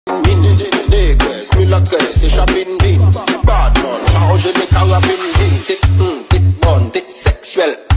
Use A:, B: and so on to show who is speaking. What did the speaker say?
A: Négresse, mulâtresse, c'est chapine bin. Bad man, charge de carabine bin. Tic, tic bon, tic sexuel.